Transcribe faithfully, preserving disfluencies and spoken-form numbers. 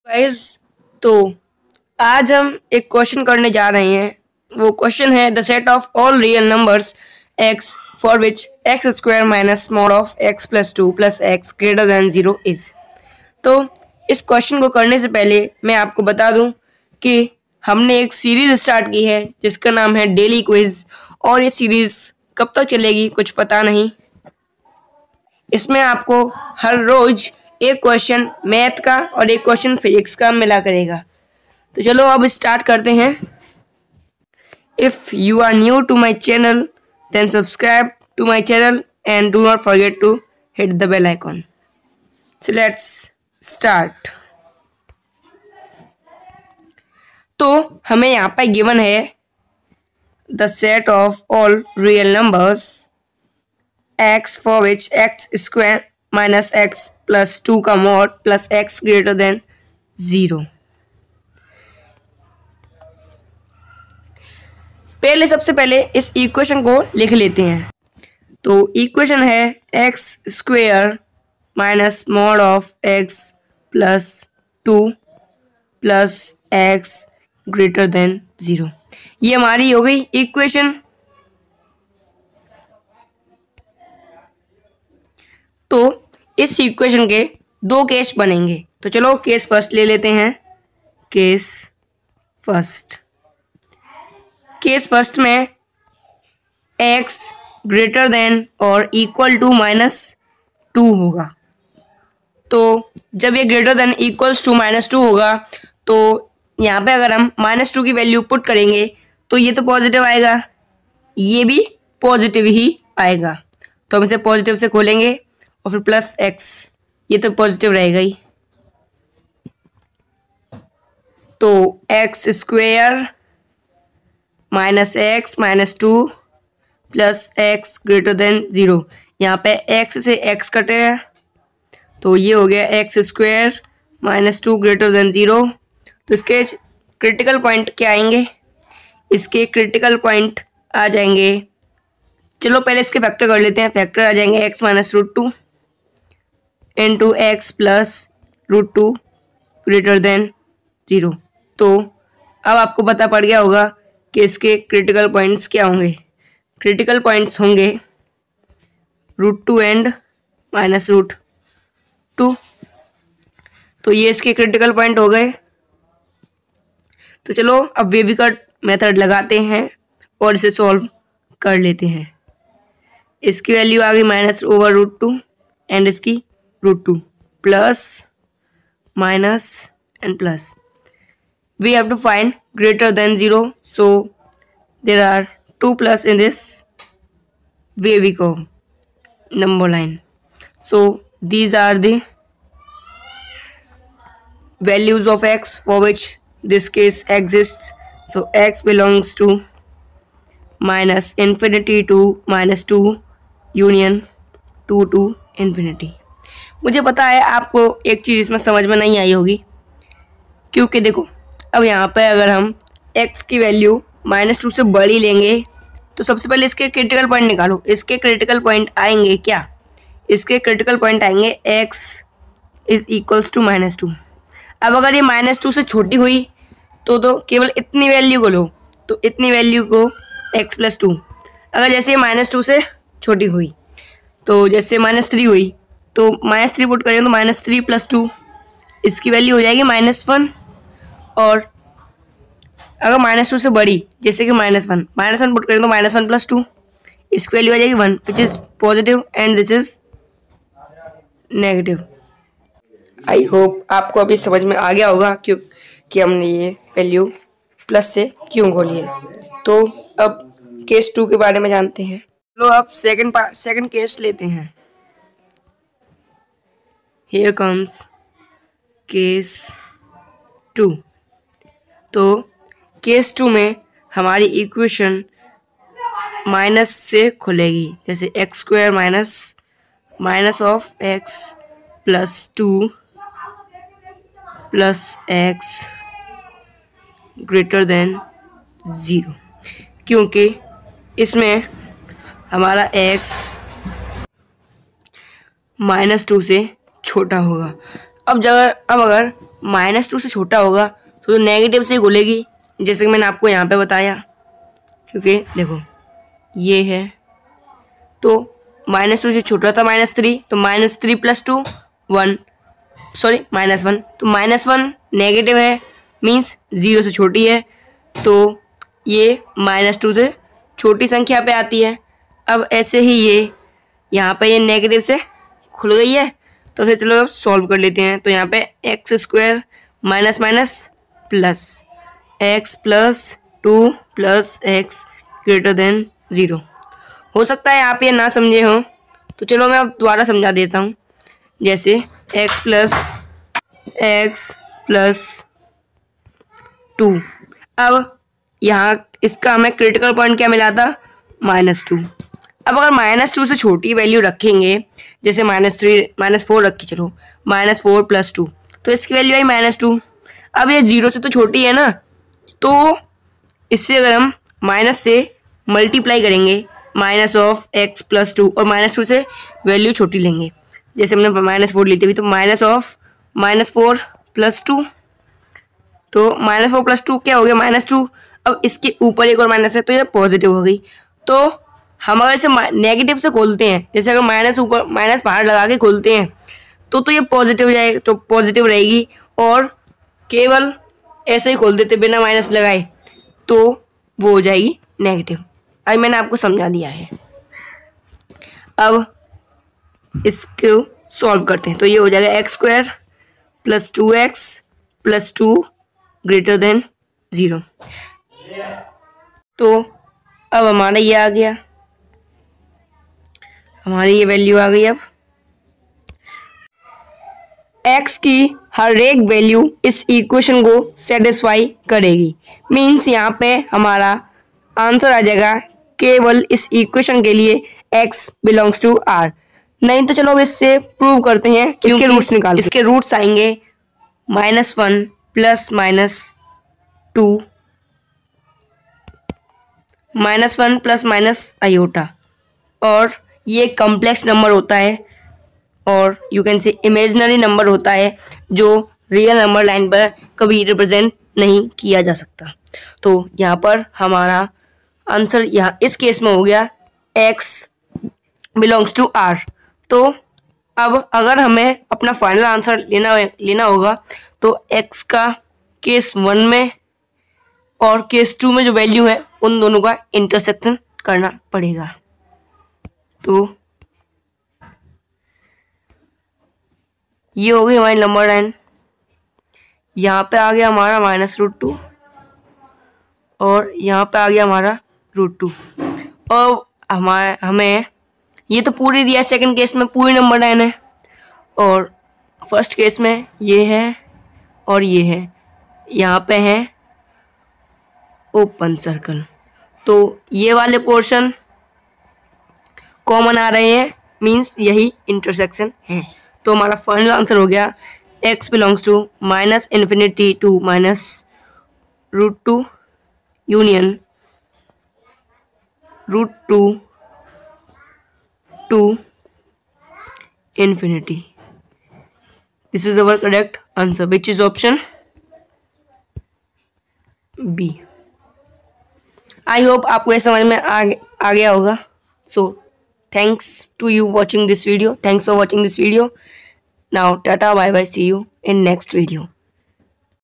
Guys, तो आज हम एक क्वेश्चन करने जा रहे हैं। वो क्वेश्चन है the set of all real numbers x for which x square minus mod of x plus two plus x greater than zero is. तो इस क्वेश्चन को करने से पहले मैं आपको बता दूं कि हमने एक सीरीज स्टार्ट की है जिसका नाम है डेली क्विज, और ये सीरीज कब तक चलेगी कुछ पता नहीं। इसमें आपको हर रोज एक क्वेश्चन मैथ का और एक क्वेश्चन फिजिक्स का मिला करेगा। तो चलो अब स्टार्ट करते हैं। If you are new to my channel then subscribe to my channel and do not forget to hit the bell icon. So let's start. तो हमें यहाँ पर गिवन है the set of all real numbers x for which x square minus x plus two का mod plus x greater than zero. पहले सबसे पहले इस इक्वेशन को लिख लेते हैं। तो इक्वेशन है x square minus mod of x plus two plus x greater than zero. ये हमारी हो गई इक्वेशन। तो इस इक्वेशन के दो केस बनेंगे। तो चलो केस फर्स्ट ले लेते हैं। केस फर्स्ट केस फर्स्ट में x ग्रेटर देन और इक्वल टू माइनस टू होगा। तो जब ये greater than equals to minus two होगा तो यहाँ पे अगर हम माइनस टू की वैल्यू पुट करेंगे तो ये तो पॉजिटिव आएगा, ये भी पॉजिटिव ही आएगा। तो हम इसे पॉजिटिव से खोलेंगे और फिर प्लस एक्स, ये तो पॉजिटिव रहेगा ही। तो x square minus x minus two plus x greater than zero. यहाँ पे एक्स से एक्स कटे हैं तो ये हो गया x square minus two greater than zero. तो इसके क्रिटिकल पॉइंट क्या आएंगे? इसके क्रिटिकल पॉइंट आ जाएंगे, चलो पहले इसके फैक्टर कर लेते हैं। फैक्टर आ जाएंगे x minus root two into x plus root two greater than zero. तो अब आपको पता पड़ गया होगा कि इसके क्रिटिकल पॉइंट्स क्या होंगे। क्रिटिकल पॉइंट्स होंगे root two and minus root two. तो ये इसके क्रिटिकल पॉइंट हो गए। तो चलो अब वेवी कट मेथड लगाते हैं और इसे सॉल्व कर लेते हैं। इसकी वैल्यू आ गई minus over root two and इसकी root two plus minus and plus. We have to find greater than zero, so there are two plus in this wavy को number line. So these are the values of x for which this case exists. So x belongs to minus infinity to minus two union two to infinity. मुझे पता है आपको एक चीज़ इसमें समझ में नहीं आई होगी, क्योंकि देखो अब यहाँ पे अगर हम x की वैल्यू माइनस टू से बड़ी लेंगे तो सबसे पहले इसके क्रिटिकल पॉइंट निकालो। इसके क्रिटिकल पॉइंट आएंगे क्या? इसके क्रिटिकल पॉइंट आएंगे x is equals to minus two. अब अगर ये माइनस टू से छोटी हुई तो तो केवल इतनी वैल्यू को लो, तो इतनी वैल्यू को x प्लस टू। अगर जैसे ये माइनस टू से छोटी हुई तो जैसे माइनस थ्री हुई तो माइनस थ्री पुट करेंगे तो माइनस थ्री प्लस टू, इसकी वैल्यू हो जाएगी माइनस वन। और अगर माइनस टू से बड़ी जैसे कि minus one minus one put करेंगे तो माइनस वन प्लस टू, इसकी वैल्यू आ जाएगी one which is positive and this is negative. I hope आपको अभी समझ में आ गया होगा क्यों कि हमने ये वैल्यू प्लस से क्यों खोली है। तो अब केस टू के बारे में जानते हैं। लो अब सेकंड पार्ट सेकंड केस लेते हैं। Here comes case two. तो केस टू में हमारी इक्वेशन माइनस से खुलेगी, जैसे x square minus minus of x plus two plus x greater than zero, क्योंकि इसमें हमारा x माइनस टू से छोटा होगा। अब जगह अब अगर माइनस टू से छोटा होगा तो नेगेटिव से ही खुलेगी, जैसे कि मैंने आपको यहाँ पे बताया। क्योंकि देखो ये है, तो माइनस टू से छोटा था माइनस थ्री, तो minus three plus two one, sorry minus one, तो माइनस वन नेगेटिव है, मीन्स ज़ीरो से छोटी है, तो ये माइनस टू से छोटी संख्या पे आती है। अब ऐसे ही ये यहाँ पे ये नेगेटिव से खुल गई है, तो फिर चलो अब सॉल्व कर लेते हैं। तो यहाँ पे x square minus minus plus x plus two plus x greater than zero. हो सकता है आप ये ना समझे हो, तो चलो मैं अब दोबारा समझा देता हूँ। जैसे x plus x plus two, अब यहाँ इसका हमें क्रिटिकल पॉइंट क्या मिला था, माइनस टू। अब अगर माइनस टू से छोटी वैल्यू रखेंगे, जैसे माइनस थ्री माइनस फोर रखी, चलो माइनस फोर प्लस टू, तो इसकी वैल्यू आई माइनस टू। अब ये जीरो से तो छोटी है ना, तो इससे अगर हम माइनस से मल्टीप्लाई करेंगे minus of x plus two, और माइनस टू से वैल्यू छोटी लेंगे, जैसे हमने माइनस फोर ली थी, तो minus of minus four plus two, तो माइनस फोर प्लस टू क्या हो गया, माइनस टू। अब इसके ऊपर एक और माइनस है, तो ये पॉजिटिव हो गई। तो हम अगर इसे नेगेटिव से खोलते हैं, जैसे अगर माइनस ऊपर माइनस बाहर लगा के खोलते हैं, तो तो ये पॉजिटिव जाए, तो पॉजिटिव रहेगी। और केवल ऐसे ही खोल देते बिना माइनस लगाए, तो वो हो जाएगी नेगेटिव। अभी मैंने आपको समझा दिया है। अब इसको सॉल्व करते हैं, तो ये हो जाएगा x square plus two x plus two greater than zero. तो अब हमारा ये आ गया, हमारी ये वैल्यू आ गई। अब x की हर एक वैल्यू इस इक्वेशन को सेटिस्फाई करेगी, मीन्स यहाँ पे हमारा आंसर आ जाएगा केवल इस इक्वेशन के लिए x बिलोंग्स टू r। नहीं तो चलो अब इससे प्रूव करते हैं, इसके रूट्स निकाल। इसके रूट्स आएंगे minus one plus minus two, minus one plus minus iota, और ये कॉम्प्लेक्स नंबर होता है, और you can say imaginary number होता है, जो रियल नंबर लाइन पर कभी रिप्रेजेंट नहीं किया जा सकता। तो यहाँ पर हमारा आंसर यहाँ इस केस में हो गया x बिलोंग्स टू r। तो अब अगर हमें अपना फाइनल आंसर लेना लेना होगा, तो x का केस वन में और केस टू में जो वैल्यू है उन दोनों का इंटरसेक्शन करना पड़ेगा। तो ये हो गई हमारी नंबर लाइन। यहाँ पे आ गया हमारा माइनस रूट टू, और यहाँ पे आ गया हमारा रूट टू। और हमारे हमें ये तो पूरी दिया है, सेकंड केस में पूरी नंबर लाइन है, और फर्स्ट केस में ये है और ये है, यहाँ पे है ओपन सर्कल। तो ये वाले पोर्शन कॉमन आ रहे हैं, मींस यही इंटरसेक्शन है। तो हमारा फाइनल आंसर हो गया x belongs to minus infinity to minus root two union root two to infinity. This is our correct answer, which is option B. I hope आपको ये समझ में आ, आ गया होगा. So thanks to you watching this video. Thanks for watching this video. Now tata, bye bye, see you in next video.